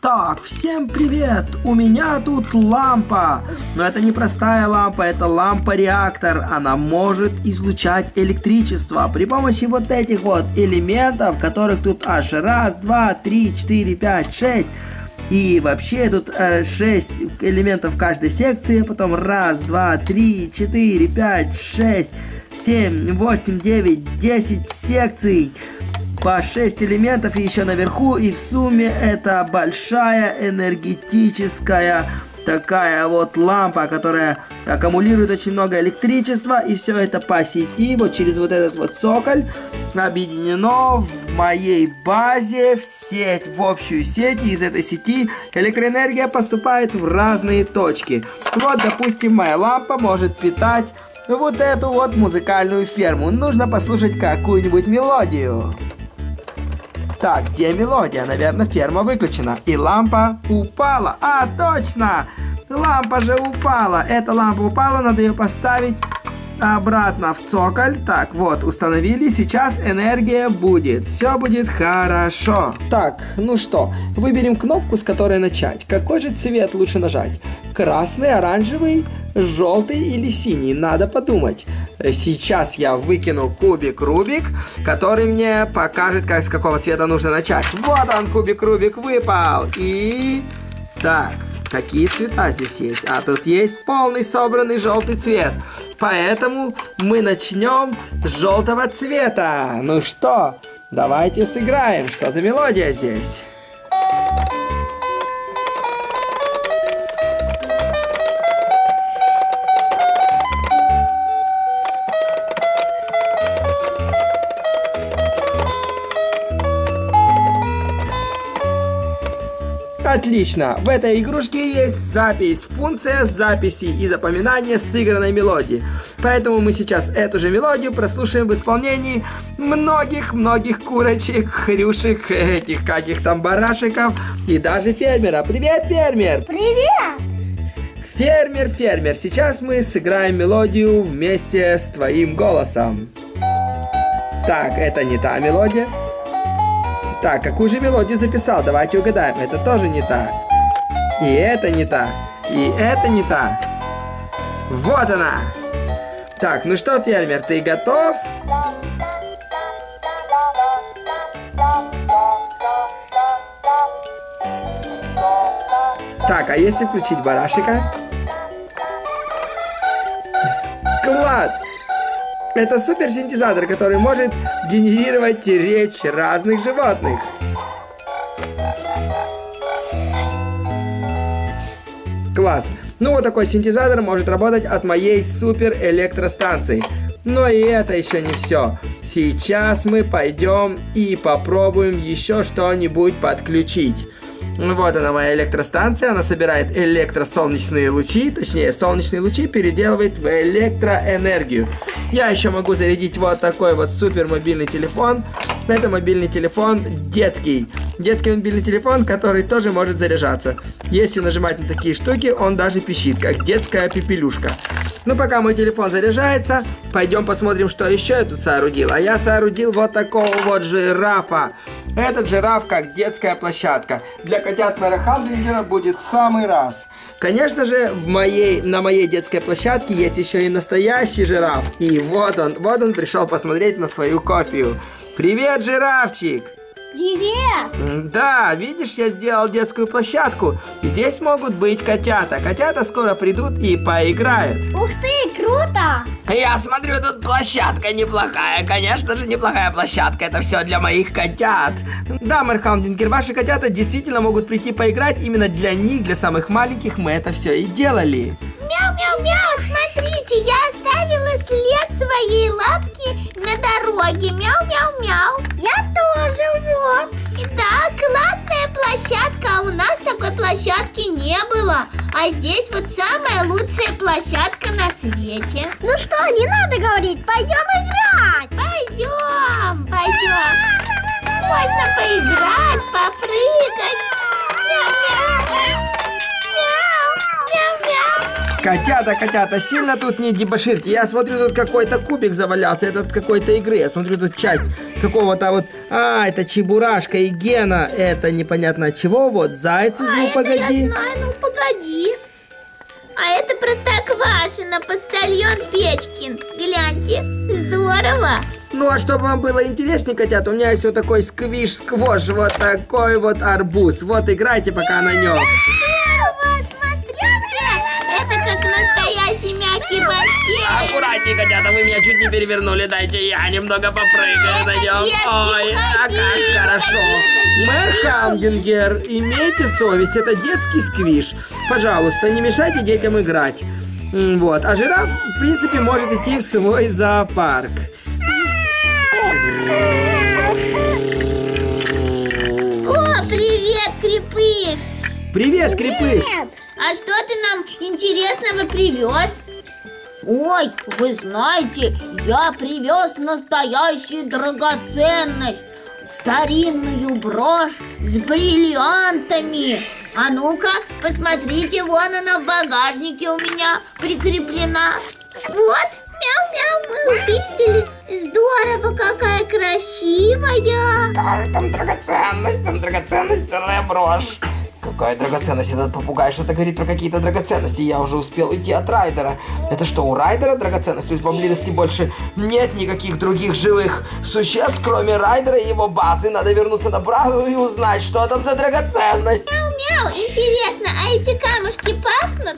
Так, всем привет! У меня тут лампа. Но это не простая лампа, это лампа-реактор. Она может излучать электричество при помощи вот этих вот элементов, которых тут аж 1, 2, 3, 4, 5, 6. И вообще тут 6 элементов в каждой секции. Потом 1, 2, 3, 4, 5, 6, 7, 8, 9, 10 секций. По 6 элементов и еще наверху, и в сумме это большая энергетическая такая вот лампа, которая аккумулирует очень много электричества, и все это по сети, вот через вот этот вот цоколь, объединено в моей базе в сеть, в общую сеть, и из этой сети электроэнергия поступает в разные точки. Вот, допустим, моя лампа может питать вот эту вот музыкальную ферму. Нужно послушать какую-нибудь мелодию. Так, где мелодия? Наверное, ферма выключена. И лампа упала. А, точно! Лампа же упала. Эта лампа упала, надо ее поставить обратно в цоколь. Так, вот, установили. Сейчас энергия будет. Все будет хорошо. Так, ну что, выберем кнопку, с которой начать. Какой же цвет лучше нажать? Красный, оранжевый, желтый или синий? Надо подумать. Сейчас я выкину кубик Рубик, который мне покажет, с какого цвета нужно начать. Вот он, кубик Рубик выпал. И... Так, какие цвета здесь есть? А тут есть полный собранный желтый цвет. Поэтому мы начнем с желтого цвета. Ну что, давайте сыграем. Что за мелодия здесь? Отлично! В этой игрушке есть запись, функция записи и запоминания сыгранной мелодии. Поэтому мы сейчас эту же мелодию прослушаем в исполнении многих-многих курочек, хрюшек, этих каких там барашиков и даже фермера. Привет, фермер! Привет! Фермер, сейчас мы сыграем мелодию вместе с твоим голосом. Так, это не та мелодия. Так, какую же мелодию записал? Давайте угадаем. Это тоже не та. И это не та. И это не та. Вот она. Так, ну что, фермер, ты готов? Так, а если включить барашика? Класс! Это суперсинтезатор, который может генерировать речь разных животных. Класс. Ну вот такой синтезатор может работать от моей суперэлектростанции. Но и это еще не все. Сейчас мы пойдем и попробуем еще что-нибудь подключить. Вот она, моя электростанция, она собирает электросолнечные лучи, точнее солнечные лучи переделывает в электроэнергию. Я еще могу зарядить вот такой вот супер мобильный телефон. Это мобильный телефон детский. Детский мобильный телефон, который тоже может заряжаться. Если нажимать на такие штуки, он даже пищит, как детская пепелюшка. Ну, пока мой телефон заряжается, пойдем посмотрим, что еще я тут соорудил. А я соорудил вот такого вот жирафа. Этот жираф как детская площадка. Для котят мэра Халдингера будет в самый раз. Конечно же, на моей детской площадке есть еще и настоящий жираф. И вот он пришел посмотреть на свою копию. Привет, жирафчик! Привет! Да, видишь, я сделал детскую площадку. Здесь могут быть котята. Котята скоро придут и поиграют. Ух ты, круто! Я смотрю, тут площадка неплохая. Конечно же, неплохая площадка. Это все для моих котят. Да, мэр Халдингер, ваши котята действительно могут прийти поиграть. Именно для них, для самых маленьких, мы это все и делали. Мяу-мяу-мяу, смотрите, я оставила след своей лапки на дороге. Мяу-мяу-мяу. Я тоже, вот. Да, классная площадка, а у нас такой площадки не было. А здесь вот самая лучшая площадка на свете. Ну что, не надо говорить, пойдем играть. Пойдем. Можно поиграть, попрыгать. Мяу-мяу. Мяу-мяу-мяу. Котята, сильно тут не дебоширьте. Я смотрю, тут какой-то кубик завалялся, этот какой-то игры. Я смотрю, тут часть какого-то вот... это Чебурашка и Гена. Это непонятно от чего. Вот, зайцы, ну погоди. Я знаю, ну погоди. А это Простоквашино, почтальон Печкин. Гляньте, здорово. Ну, а чтобы вам было интереснее, котята, у меня есть вот такой сквиш-сквош, вот такой вот арбуз. Вот, играйте пока на нем. Смотрите, это как настоящий мягкий бассейн. Аккуратнее, котята, вы меня чуть не перевернули. Дайте я немного попрыгаю на нем. Ой, а как хорошо. Мэр Хамдингер, имейте совесть, это детский сквиш. Пожалуйста, не мешайте детям играть. Вот, а жираф, в принципе, может идти в свой зоопарк. О, привет, Крепыш. Привет, Крепыш. А что ты нам интересного привез? Ой, вы знаете, я привез настоящую драгоценность. Старинную брошь с бриллиантами. А ну-ка, посмотрите, вон она в багажнике у меня прикреплена. Вот, мяу-мяу, мы увидели. Здорово, какая красивая. Там драгоценность, целая брошь. Какая драгоценность? Этот попугай что-то говорит про какие-то драгоценности. Я уже успел уйти от Райдера. Это что, у Райдера драгоценность? То есть поблизости больше нет никаких других живых существ, кроме Райдера и его базы. Надо вернуться на базу и узнать, что там за драгоценность. Мяу-мяу, интересно, а эти камушки пахнут?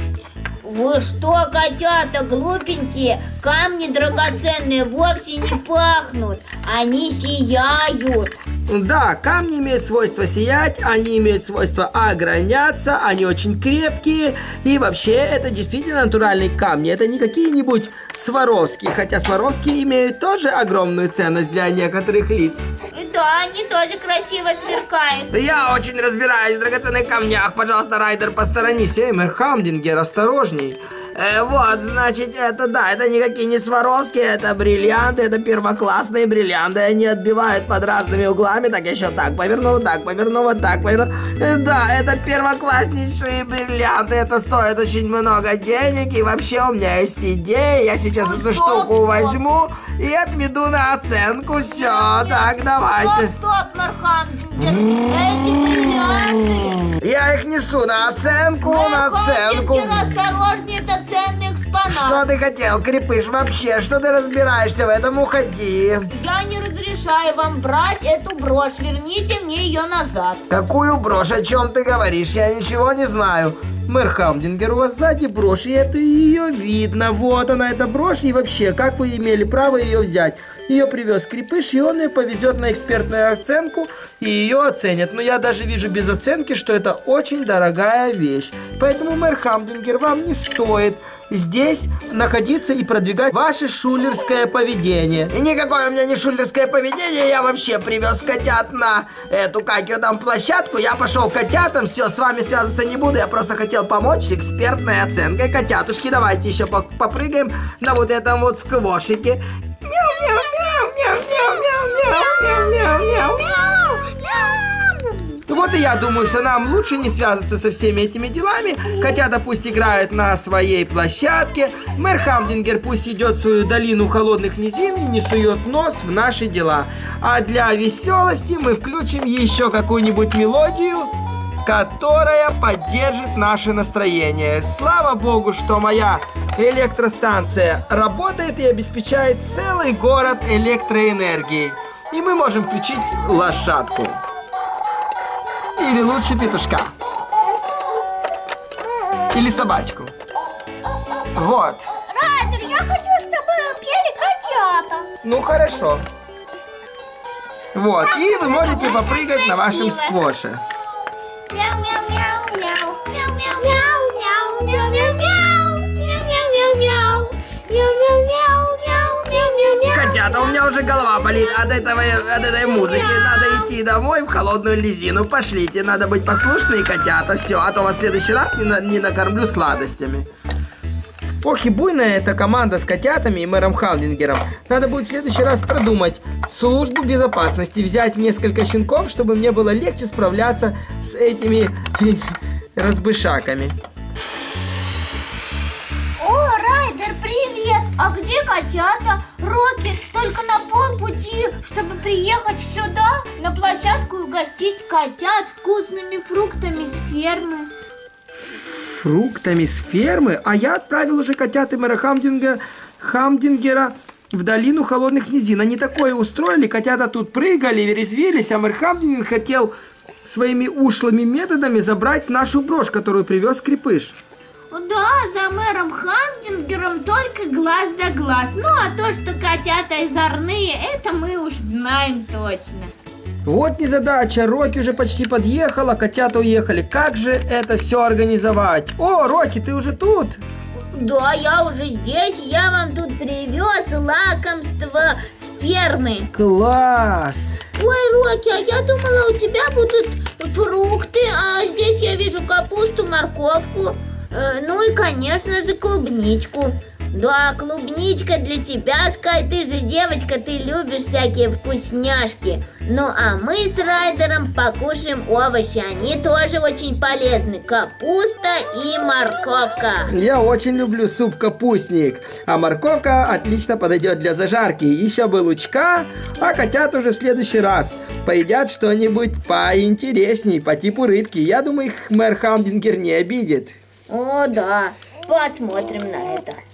Вы что, котята глупенькие? Камни драгоценные вовсе не пахнут. Они сияют. Да, камни имеют свойство сиять, они имеют свойство ограняться, они очень крепкие. И вообще, это действительно натуральные камни. Это не какие-нибудь Сваровские. Хотя Сваровские имеют тоже огромную ценность для некоторых лиц. Да, они тоже красиво сверкают. Я очень разбираюсь в драгоценных камнях. Пожалуйста, Райдер, посторонись. Эй, мэр Хамдингер, осторожней. Вот, значит, это да, это никакие не Сваровские, это бриллианты, это первоклассные бриллианты. Они отбивают под разными углами. Так, еще так поверну, вот так поверну. Да, это первокласснейшие бриллианты. Это стоит очень много денег. И вообще у меня есть идея. Я сейчас эту штуку возьму и отведу на оценку. Все, так, давайте. Стоп, мэр Хамдингер, эти бриллианты. Я их несу на оценку, на оценку. Осторожнее, это ценный экспонат. Что ты хотел, Крепыш, вообще? Что ты разбираешься в этом? Уходи. Я не разрешаю вам брать эту брошь. Верните мне ее назад. Какую брошь? О чем ты говоришь? Я ничего не знаю. Мэр Хамдингер, у вас сзади брошь, и это ее видно. Вот она, эта брошь. И вообще, как вы имели право ее взять? Ее привез Крепыш, и он ее повезет на экспертную оценку, и ее оценят. Но я даже вижу без оценки, что это очень дорогая вещь. Поэтому, мэр Хамдингер, вам не стоит здесь находиться и продвигать ваше шулерское поведение. И никакое у меня не шулерское поведение. Я вообще привез котят на эту, как ее там, площадку. Я пошел к котятам. Все, с вами связываться не буду. Я просто хотел помочь с экспертной оценкой. Котятушки, давайте еще попрыгаем на вот этом вот сквошике. Вот и я думаю, что нам лучше не связываться со всеми этими делами. Котята пусть играют на своей площадке. Мэр Хамдингер пусть идет в свою долину холодных низин и не сует нос в наши дела. А для веселости мы включим еще какую-нибудь мелодию, которая поддержит наше настроение. Слава богу, что моя электростанция работает и обеспечает целый город электроэнергией. И мы можем включить лошадку. Или лучше петушка. Или собачку. Вот. Райдер, я хочу, чтобы пели котята. Ну хорошо. Вот. И вы можете попрыгать на вашем сквоше. Котята, у меня уже голова болит от этой музыки. Надо идти домой в холодную низину. Пошлите, надо быть послушные котята. Все, а то вас в следующий раз не накормлю сладостями. Ох и буйная эта команда с котятами и мэром Хамдингером. Надо будет в следующий раз продумать службу безопасности, взять несколько щенков, чтобы мне было легче справляться с этими разбышаками. А где котята? Рокки, только на полпути, чтобы приехать сюда, на площадку и угостить котят вкусными фруктами с фермы. Фруктами с фермы? А я отправил уже котят и мэра Хамдингера в долину холодных низин. Они такое устроили, котята тут прыгали, резвились, а мэр Хамдингер хотел своими ушлыми методами забрать нашу брошь, которую привез Крепыш. Да, за мэром Хамдингером только глаз да глаз. Ну, а то, что котята озорные, это мы уж знаем точно. Вот незадача, Рокки уже почти подъехала, котята уехали. Как же это все организовать? О, Рокки, ты уже тут? Да, я уже здесь, я вам тут привез лакомство с фермы. Класс! Ой, Рокки, а я думала, у тебя будут фрукты, а здесь я вижу капусту, морковку, ну и, конечно же, клубничку. Да, клубничка для тебя, Скай, ты же девочка, ты любишь всякие вкусняшки. Ну а мы с Райдером покушаем овощи, они тоже очень полезны. Капуста и морковка. Я очень люблю суп-капустник, а морковка отлично подойдет для зажарки. Еще бы лучка, а котят уже в следующий раз поедят что-нибудь поинтересней, по типу рыбки. Я думаю, их мэр Хамдингер не обидит. О, да, посмотрим на это.